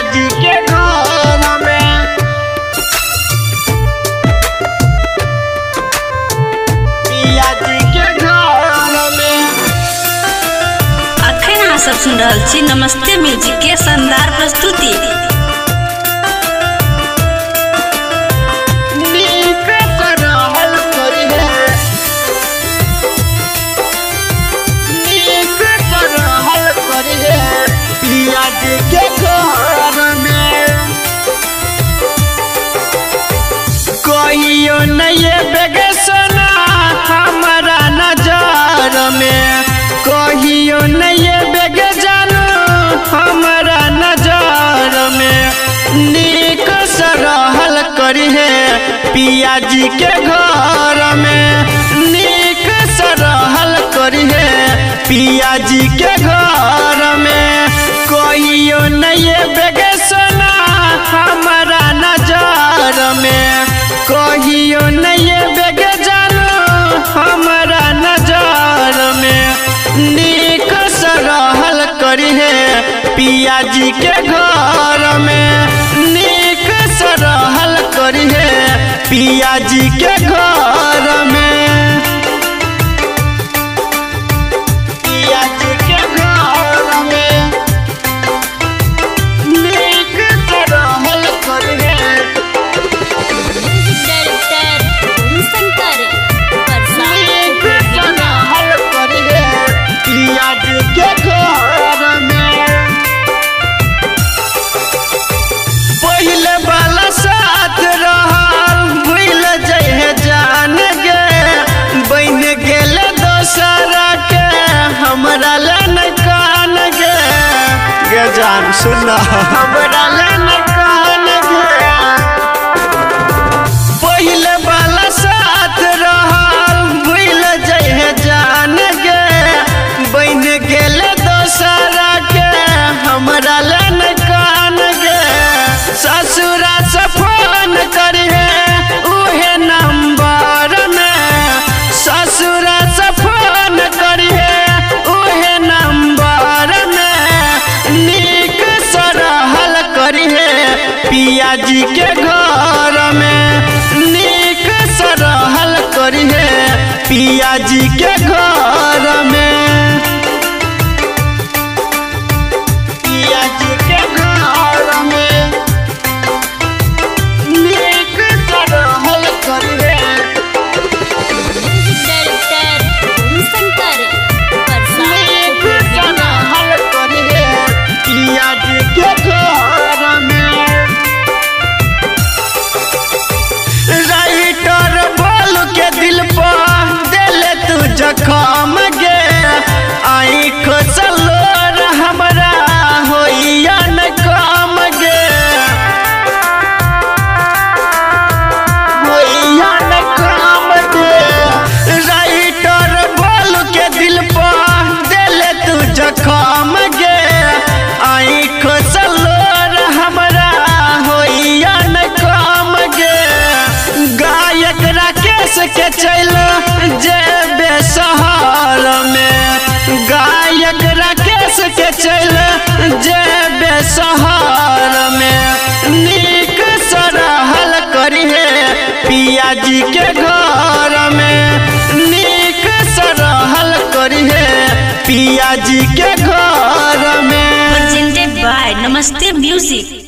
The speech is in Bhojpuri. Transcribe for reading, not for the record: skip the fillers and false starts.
जी के घर में, पिया जी के घर में। अखन अहाँ सब सुन रहल छी नमस्ते म्यूजिक के शानदार प्रस्तुति। कहियो नहीं बेगे सोना हमारा नजर में, कहियो नहीं बेगे जानू हमारा नजर में। नीक सरहल करी है पिया जी के घर में, नीक सरहल करी है पिया जी के घर में। कहियो नहीं बेगे सोना हमारा नजर में, कहियो नहीं बेगे जानू हमारा नजर में। नीक सरहल करी है पिया जी के घर में, नीक सरहल करी है पिया जी के घर में, पिया जी के घर में। नीक सरहल करी है पिया जी के घर में। पहले वाला साथ रहल भूल जाए जान गे, बन गेल दोसरा के हमरा लेन कान गे। गे जान सुना हमरा लेन कान गे। पहले वाला साथ रहल भूल जाए जान गे, बन गेल दोसरा के हमरा लेन कान गे। ससुरा से फोन करिए उहे नंबर में, ससुरा से फोन करिए उहे नंबर में। नीक सरहल करिए पिया जी के घर में, नीक सरहल करिए पिया जी के घर में, पिया जी के घर में। नीक सरहल करिए पिया जी के घर में। राइटर बोल के दिल पर दिल तू जखम गे, आँख सलोर हमरा होइया न काम गे, होइया न काम गे। राइटर बोल के दिल पर दिल तू जखम गे, आँख सलोर हमरा होइया न काम गे। गायक राकेश के चल जेबे शहर में, गायक राकेश के चल जेबे शहर में। नीक सरहल करी है पिया जी के घर में, नीक सरहल करी है पिया जी के घर में। Presented by Namaste music.